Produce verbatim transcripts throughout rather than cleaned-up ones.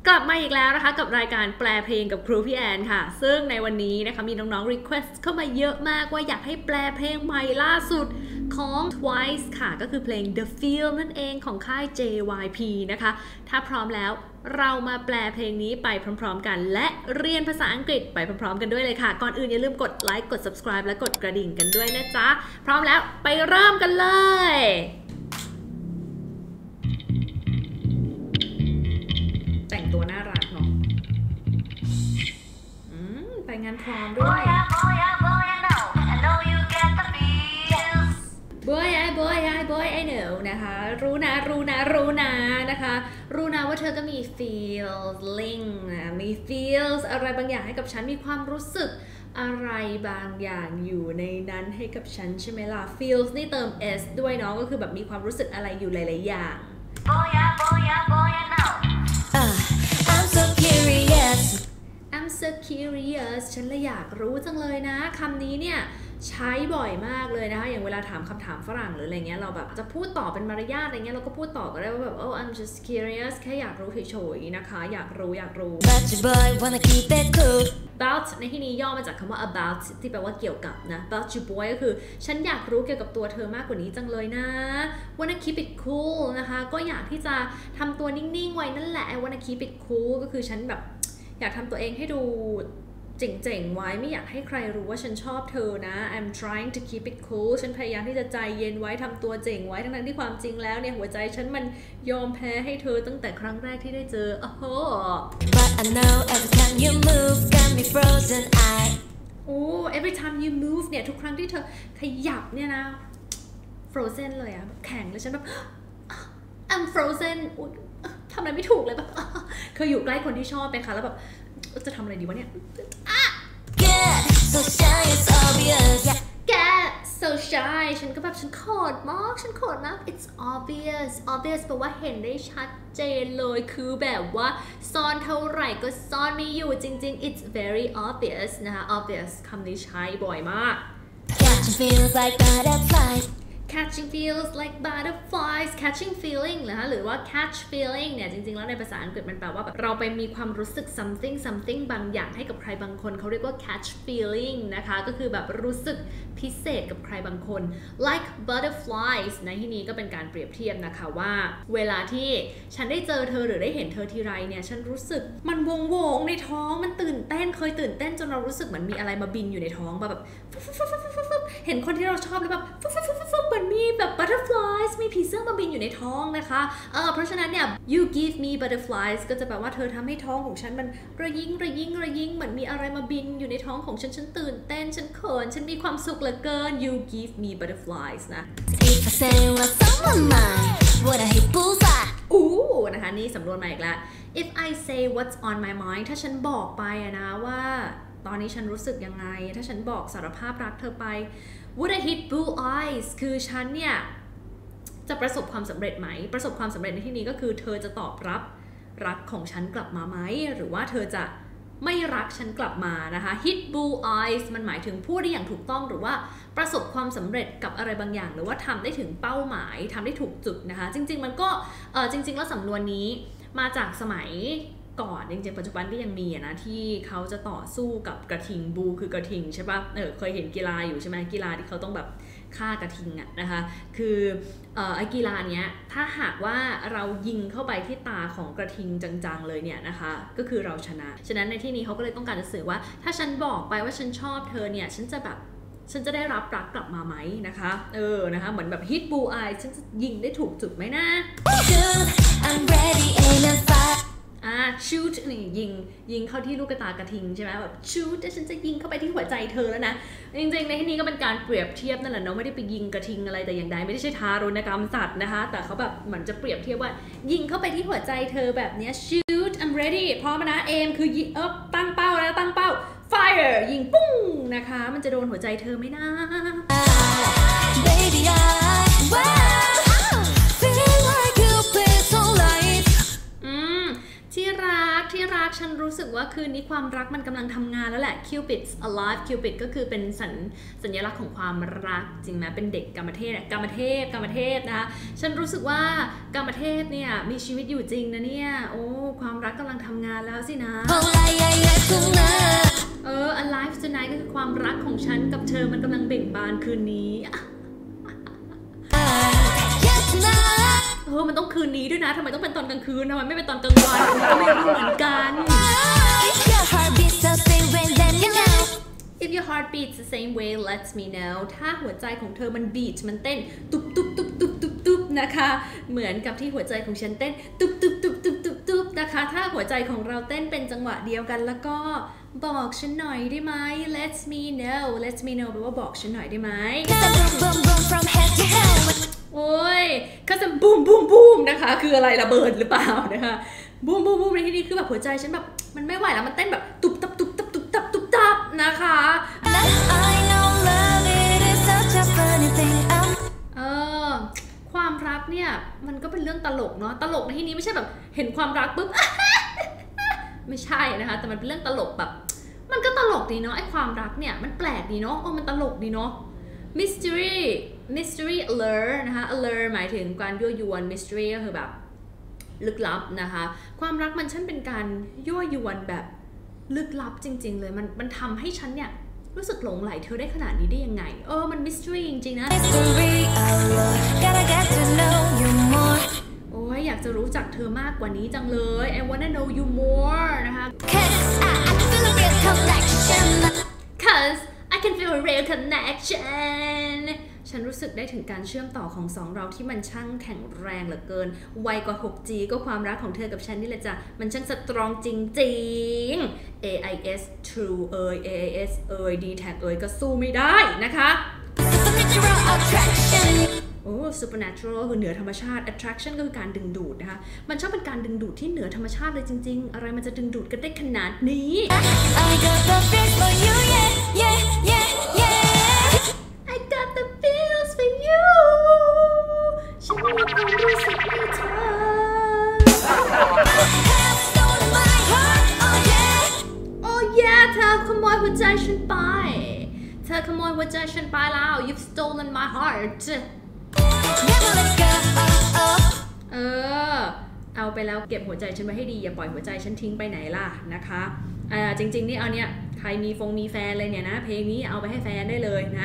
กลับมาอีกแล้วนะคะกับรายการแปลเพลงกับครูพี่แอนค่ะซึ่งในวันนี้นะคะมีน้องๆ request เข้ามาเยอะมากว่าอยากให้แปลเพลงใหม่ล่าสุดของ Twice ค่ะก็คือเพลง The Feel นั่นเองของค่าย เจ วาย พี นะคะถ้าพร้อมแล้วเรามาแปลเพลงนี้ไปพร้อมๆกันและเรียนภาษาอังกฤษไปพร้อมๆกันด้วยเลยค่ะก่อนอื่นอย่าลืมกดไลค์กด subscribe และกดกระดิ่งกันด้วยนะจ๊ะพร้อมแล้วไปเริ่มกันเลยแต่งตัวน่ารักเนาะอืมไปงานพร้อมด้วย Boy I boy I boy I know นะคะรู้นะรู้นะรู้นะนะคะรู้นะว่าเธอก็มี feeling นะมี feels อะไรบางอย่างให้กับฉันมีความรู้สึกอะไรบางอย่างอยู่ในนั้นให้กับฉันใช่ไหมล่ะ feels นี่เติม s ด้วยเนาะก็คือแบบมีความรู้สึกอะไรอยู่หลายๆอย่าง Boy I boy I boy I know I'm so curious I'm so curious ฉันเลยอยากรู้จังเลยนะคำนี้เนี่ยใช้บ่อยมากเลยนะคะอย่างเวลาถามคำถามฝรั่งหรืออะไรเงี้ยเราแบบจะพูดต่อเป็นมารยาทอะไรเงี้ยเราก็พูดต่อก็ได้ว่าแบบ oh I'm just curious แค่อยากรู้เฉยๆนะคะอยากรู้อยากรู้ But your boy wanna keep it cool about ในที่นี้ย่อมาจากคำว่า about ที่แปลว่าเกี่ยวกับนะ about your boy ก็คือฉันอยากรู้เกี่ยวกับตัวเธอมากกว่านี้จังเลยนะ wanna keep it cool นะคะก็อยากที่จะทำตัวนิ่งๆไว้นั่นแหละ wanna keep it cool ก็คือฉันแบบอยากทำตัวเองให้ดูเจ๋งๆไว้ไม่อยากให้ใครรู้ว่าฉันชอบเธอนะ I'm trying to keep it cool ฉันพยายามที่จะใจเย็นไว้ทำตัวเจ๋งไว้ทั้งนั้นที่ความจริงแล้วเนี่ยหัวใจฉันมันยอมแพ้ให้เธอตั้งแต่ครั้งแรกที่ได้เจอโอ้โห But I know every time you move got me frozen I โอ้ every time you move เนี่ยทุกครั้งที่เธอขยับเนี่ยนะ frozen เลยอะแข็งเลยฉันแบบ I'm frozen ทำอะไรไม่ถูกเลยแบบเคยอยู่ใกล้คนที่ชอบไปค่ะแล้วแบบจะทำอะไรดีวะเนี่ย Get so shy it's obvious Get so shy ฉันก็แบบฉันโขดมากฉันโขดมาก It's obvious obvious แปลว่าเห็นได้ชัดเจนเลยคือแบบว่าซ่อนเท่าไหร่ก็ซ่อนไม่อยู่จริงๆ It's very obvious นะคะ obvious คำนี้ใช้บ่อยมาก Catching feels like butterflies catching feels like butterflies catching feeling นะคะหรือว่า catch feeling เนี่ยจริงๆแล้วในภาษาอังกฤษมันแปลว่าแบบเราไปมีความรู้สึก something something บางอย่างให้กับใครบางคนเขาเรียกว่า catch feeling นะคะก็คือแบบรู้สึกพิเศษกับใครบางคน like butterflies ในที่นี้ก็เป็นการเปรียบเทียบนะคะว่าเวลาที่ฉันได้เจอเธอหรือได้เห็นเธอทีไรเนี่ยฉันรู้สึกมันวงวงในท้องมันตื่นเต้นเคยตื่นเต้นจนเรารู้สึกเหมือนมีอะไรมาบินอยู่ในท้องแบบเห็นคนที่เราชอบแล้วแบบเหมือนมีแบบ butterflies มีผีเสื้อมาบินอยู่ในท้องนะคะเออเพราะฉะนั้นเนี่ย you give me butterflies ก็จะแปลว่าเธอทำให้ท้องของฉันมันระยิงระยิงระยิงเหมือนมีอะไรมาบินอยู่ในท้องของฉันฉันตื่นเต้นฉันเขินฉันมีความสุขเหลือเกิน you give me butterflies นะ If I say what's on my mind would I hit bullseye อู้นะคะนี่สำนวนมาอีกแล้ว If I say what's on my mind ถ้าฉันบอกไปอะนะว่าตอนนี้ฉันรู้สึกยังไงถ้าฉันบอกสารภาพรักเธอไป Would I hit blue eyes คือฉันเนี่ยจะประสบความสำเร็จไหมประสบความสำเร็จในที่นี้ก็คือเธอจะตอบรับรักของฉันกลับมาไหมหรือว่าเธอจะไม่รักฉันกลับมานะคะ hit blue eyes มันหมายถึงพูดได้อย่างถูกต้องหรือว่าประสบความสำเร็จกับอะไรบางอย่างหรือว่าทำได้ถึงเป้าหมายทำได้ถูกจุดนะคะจริงๆมันก็เออจริงๆแล้วสำนวนนี้มาจากสมัยก่อนจริงๆปัจจุบันก็ยังมีนะที่เขาจะต่อสู้กับกระทิงบูคือกระทิงใช่ปะเออเคยเห็นกีฬาอยู่ใช่ไหมกีฬาที่เขาต้องแบบฆ่ากระทิงอะนะคะคือเอ่อไอ้กีฬาเนี้ยถ้าหากว่าเรายิงเข้าไปที่ตาของกระทิงจังๆเลยเนี่ยนะคะก็คือเราชนะฉะนั้นในที่นี้เขาก็เลยต้องการจะสื่อว่าถ้าฉันบอกไปว่าฉันชอบเธอเนี่ยฉันจะแบบฉันจะได้รับรักกลับมาไหมนะคะเออนะคะเหมือนแบบ hit blue eye ฉันจะยิงได้ถูกจุดไหมนะI'm ready in a fightอ่า shoot นี่ยิงยิงเข้าที่ลูกตากระทิงใช่ไหมแบบ shoot แต่ฉันจะยิงเข้าไปที่หัวใจเธอแล้วนะจริงๆในที่นี้ก็เป็นการเปรียบเทียบนั่นแหละเนาะไม่ได้ไปยิงกระทิงอะไรแต่อย่างใดไม่ได้ใช่ทารุณกรรมสัตว์นะคะแต่เขาแบบเหมือนจะเปรียบเทียบว่ายิงเข้าไปที่หัวใจเธอแบบเนี้ย shoot I'm ready พร้อมนะ aim คือยิงเออตั้งเป้าแล้วตั้งเป้า fire ยิงปุ้งนะคะมันจะโดนหัวใจเธอไหมนะ Baby I feel like you play so light อืมที่รักที่รักฉันรู้สึกว่าคืนนี้ความรักมันกำลังทำงานแล้วแหละ Cupid's alive Cupid ก็คือเป็นสัญสัญลักษณ์ของความรักจริงไหมเป็นเด็กกามเทพกามเทพกามเทพนะคะฉันรู้สึกว่ากามเทพเนี่ยมีชีวิตอยู่จริงนะเนี่ยโอ้ความรักกำลังทำงานแล้วสินะเออ alive tonight ก็คือความรักของฉันกับเธอมันกำลังเบ่งบานคืนนี้เออมันต้องคืนนี้ด้วยนะทำไมต้องเป็นตอนกลางคืนทำไมไม่เป็นตอนกลางวันก็ไม่รู้เหมือนกัน If your heart beats the same way let me know ถ้าหัวใจของเธอมันบีทมันเต้นตุบตุบตุบตุบตุบตุบนะคะเหมือนกับที่หัวใจของฉันเต้นตุบตุบตุบตุบตุบตุบนะคะถ้าหัวใจของเราเต้นเป็นจังหวะเดียวกันแล้วก็บอกฉันหน่อยได้ไหม let me know let me know แปลว่าบอกฉันหน่อยได้ไหมโอ้ยก็จะบูมบูมบูมนะคะคืออะไรระเบิดหรือเปล่านะคะบูมบูมบูมในที่นี้คือแบบหัวใจฉันแบบมันไม่ไหวแล้วมันเต้นแบบตุบตับตุบตับตุบตับตุบตับนะคะเออความรักเนี่ยมันก็เป็นเรื่องตลกเนาะตลกในที่นี้ไม่ใช่แบบเห็นความรักปุ๊บ ไม่ใช่นะคะแต่มันเป็นเรื่องตลกแบบมันก็ตลกดีเนาะไอ้ความรักเนี่ยมันแปลกดีเนาะโอ้มันตลกดีเนาะmystery mystery alert นะคะ alert หมายถึงการยั่วยวน mystery ก็คือแบบลึกลับนะคะความรักมันช่างเป็นการยั่วยวนแบบลึกลับจริงๆเลยมันมันทำให้ฉันเนี่ยรู้สึกหลงไหลเธอได้ขนาดนี้ได้ยังไงเออมัน mystery จริงๆนะโอ้ยอยากจะรู้จักเธอมากกว่านี้จังเลย I wanna know you more นะคะ cause I can feel a real connection ฉันรู้สึกได้ถึงการเชื่อมต่อของสองเราที่มันช่างแข็งแรงเหลือเกินไวกว่า หกจี ก็ความรักของเธอกับฉันนี่แหละจ้ะมันช่างสตรองจริงๆ เอ ไอ เอส True เอ่ย เอ ไอ เอส เอ่ย ดี แท็ก เอ่ยก็สู้ไม่ได้นะคะโอ้ supernatural คือเหนือธรรมชาติ attraction ก็คือการดึงดูดนะคะมันชอบเป็นการดึงดูดที่เหนือธรรมชาติเลยจริงๆอะไรมันจะดึงดูดกันได้ขนาดนี้ I got the feels for you yeah yeah yeah yeah I got the feels for you ฉันมีความรู้สึกให้เธอ Oh yeah เธอขโมยหัวใจฉันไปเธอขโมยหัวใจฉันไปแล้ว You've stolen my heartเออเอาไปแล้วเก็บหัวใจฉันไว้ให้ดีอย่าปล่อยหัวใจฉันทิ้งไปไหนล่ะนะคะอ่าจริงๆนี่เอาเนี่ยใครมีฟงมีแฟนเลยเนี่ยนะเพลงนี้เอาไปให้แฟนได้เลยนะ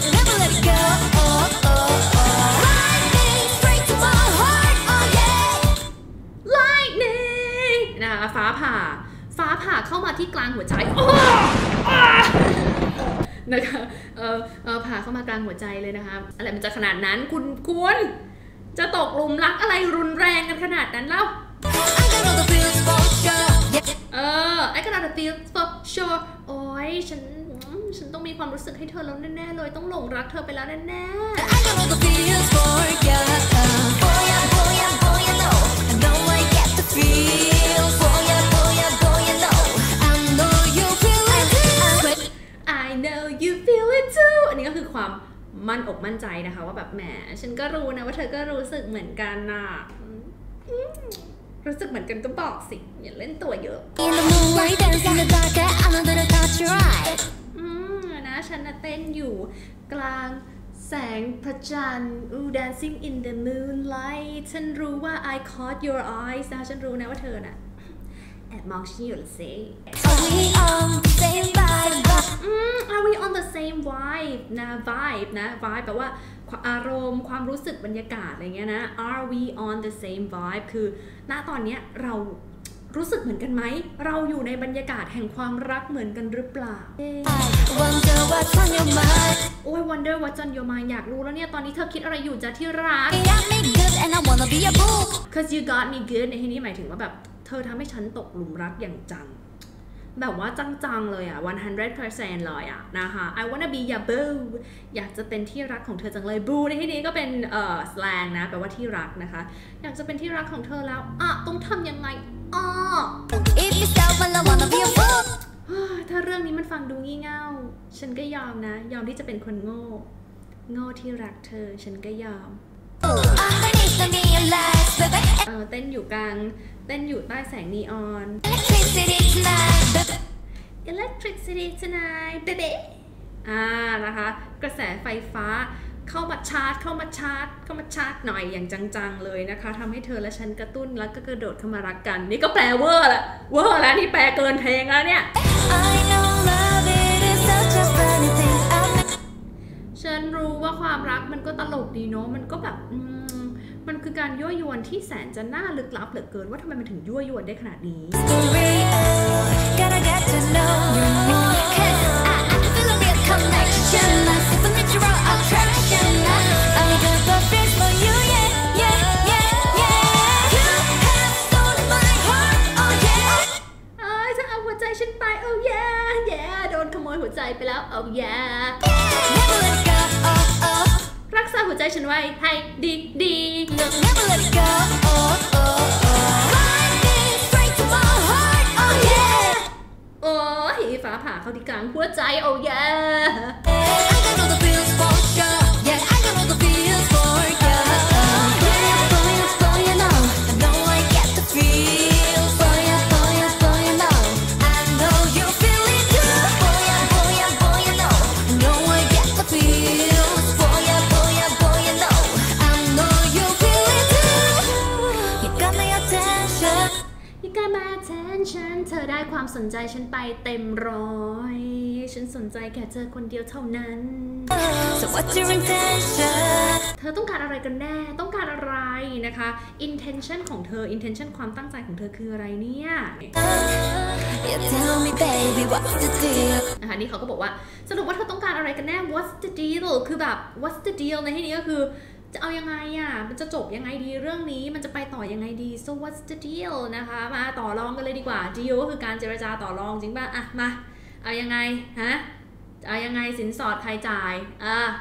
Lightning นะคะฟ้าผ่าฟ้าผ่าเข้ามาที่กลางหัวใจนะคะเออเออผ่าเข้ามากลางหัวใจเลยนะคะอะไรมันจะขนาดนั้นคุณคุณจะตกหลุมรักอะไรรุนแรงกันขนาดนั้นเล่าเออ I got the feels for sure โอ้ยฉันฉันต้องมีความรู้สึกให้เธอแล้วแน่ๆเลยต้องหลงรักเธอไปแล้วแน่I know you feel it too อันนี้ก็คือความมั่นอกมั่นใจนะคะว่าแบบแหมฉันก็รู้นะว่าเธอก็รู้สึกเหมือนกันน่ะรู้สึกเหมือนกันก็บอกสิอย่าเล่นตัวเยอะอืมนะฉันน่ะเต้นอยู่กลางแสงพระจันทร์ dancing in the moonlight ฉันรู้ว่า I caught your eyes นะฉันรู้นะว่าเธอน่ะแอบมองฉันอยู่ละสิ Are we on the same vibe อืม Are we on the same vibe นะ vibe นะ vibe แปลว่าอารมณ์ความรู้สึกบรรยากาศอะไรเงี้ยนะ Are we on the same vibe คือณตอนเนี้ยเรารู้สึกเหมือนกันไหมเราอยู่ในบรรยากาศแห่งความรักเหมือนกันหรือเปล่า Wonder what's on your mind โอ้ย Wonder what's on your mind อยากรู้แล้วเนี่ยตอนนี้เธอคิดอะไรอยู่จ๊ะที่รัก Cause you got me good ในที่นี้หมายถึงว่าแบบเธอทำให้ฉันตกหลุมรักอย่างจังแบบว่าจังๆเลยอ่ะ one hundred percent เลยอ่ะนะคะ I wanna be your boo อยากจะเป็นที่รักของเธอจังเลย boo ในที่นี้ก็เป็นเอ่อ slang นะแปลว่าที่รักนะคะอยากจะเป็นที่รักของเธอแล้วอ่ะต้องทำยังไงอ่ะถ้าเรื่องนี้มันฟังดูงี่เง่าฉันก็ยอมนะยอมที่จะเป็นคนโง่โง่ที่รักเธอฉันก็ยอมเออเต้นอยู่กลางเต้นอยู่ใต้แสงนีออน Electricity tonight baby อ่านะคะกระแสไฟฟ้าเข้ามาชาร์จเข้ามาชาร์จเข้ามาชาร์จหน่อยอย่างจังๆเลยนะคะทำให้เธอและฉันกระตุ้นแล้วก็กระโดดเข้ามารักกันนี่ก็แปลเวอร์ละเวอร์แล้วนี่แปลเกินเพลงแล้วเนี่ยฉันรู้ว่าความรักมันก็ตลกดีเนาะมันก็แบบมันคือการยั่วยวนที่แสนจะน่าลึกลับเหลือเกินว่าทำไมมันถึงยั่วยวนได้ขนาดนี้ฉันไป oh yeah yeah โดนขโมยหัวใจไปแล้ว oh yeah รักษาหัวใจฉันไว้ให้ดีดีโอ้ยฟ้าผ่าเข้าที่กลางหัวใจ oh yeahฉันเธอได้ความสนใจฉันไปเต็มร้อยฉันสนใจแค่เธอคนเดียวเท่านั้น so what's your intention เธอต้องการอะไรกันแน่ต้องการอะไรนะคะ intention ของเธอ intention ความตั้งใจของเธอคืออะไรเนี่ย yeah, tell me baby what's the deal นะคะนี่เขาก็บอกว่าสรุปว่าเธอต้องการอะไรกันแน่ what's the deal คือแบบ what's the deal ในที่นี้ก็คือจะเอายังไงอ่ะมันจะจบยังไงดีเรื่องนี้มันจะไปต่อยังไงดี so what's the deal นะคะมาต่อรองกันเลยดีกว่า deal ก็คือการเจรจาต่อรองจริงป่ะอ่ะมาเอายังไงฮะเอายังไงสินสอดใครจ่ายอ่ะ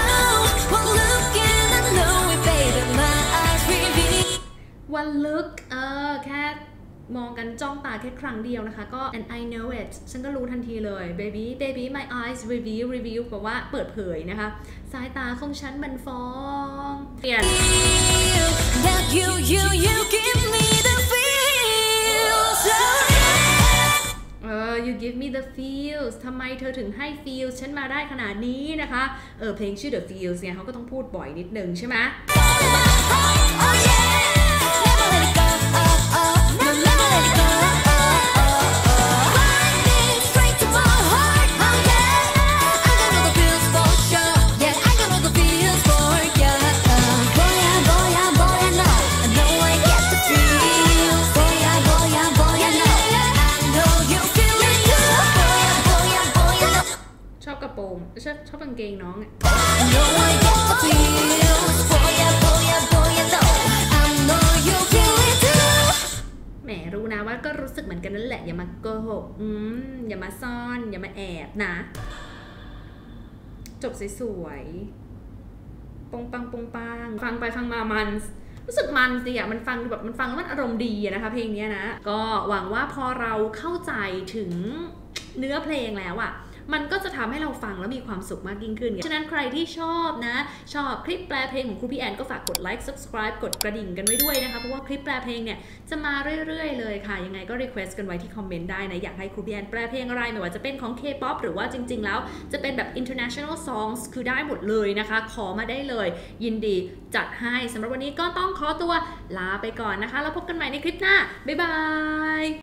one look เออแค่มองกันจ้องตาแค่ครั้งเดียวนะคะก็ and I know it ฉันก็รู้ทันทีเลย baby baby my eyes reveal reveal แปลว่าเปิดเผยนะคะสายตาของฉันมันฟ้องเปลี่ยน you you you give me the feels เออ you give me the feels ทำไมเธอถึงให้ feels ฉันมาได้ขนาดนี้นะคะเออเพลงชื่อ the feels เนี่ยเขาก็ต้องพูดบ่อยนิดนึงใช่ไหมชอบกระโปรงชอบชอบกางเกงน้องอ่ะแหมรู้นะว่าก็รู้สึกเหมือนกันนั่นแหละอย่ามาโกหกอืมอย่ามาซ่อนอย่ามาแอบนะจบสวยๆปงปังปงปังฟังไปฟังมามันรู้สึกมันสิอ่ะมันฟังแบบมันฟังแล้วมันอารมณ์ดีนะคะเพลงนี้นะก็หวังว่าพอเราเข้าใจถึงเนื้อเพลงแล้วอ่ะมันก็จะทำให้เราฟังแล้วมีความสุขมากยิ่งขึ้นฉะนั้นใครที่ชอบนะชอบคลิปแปลเพลงของครูพี่แอนก็ฝากกดไลค์ subscribe กดกระดิ่งกันไว้ด้วยนะคะเพราะว่าคลิปแปลเพลงเนี่ยจะมาเรื่อยๆเลยค่ะยังไงก็ request กันไว้ที่คอมเมนต์ได้นะอยากให้ครูพี่แอนแปลเพลงอะไรไม่ว่าจะเป็นของ K-pop หรือว่าจริงๆแล้วจะเป็นแบบ international songs คือได้หมดเลยนะคะขอมาได้เลยยินดีจัดให้สำหรับวันนี้ก็ต้องขอตัวลาไปก่อนนะคะแล้วพบกันใหม่ในคลิปหน้าบ๊ายบาย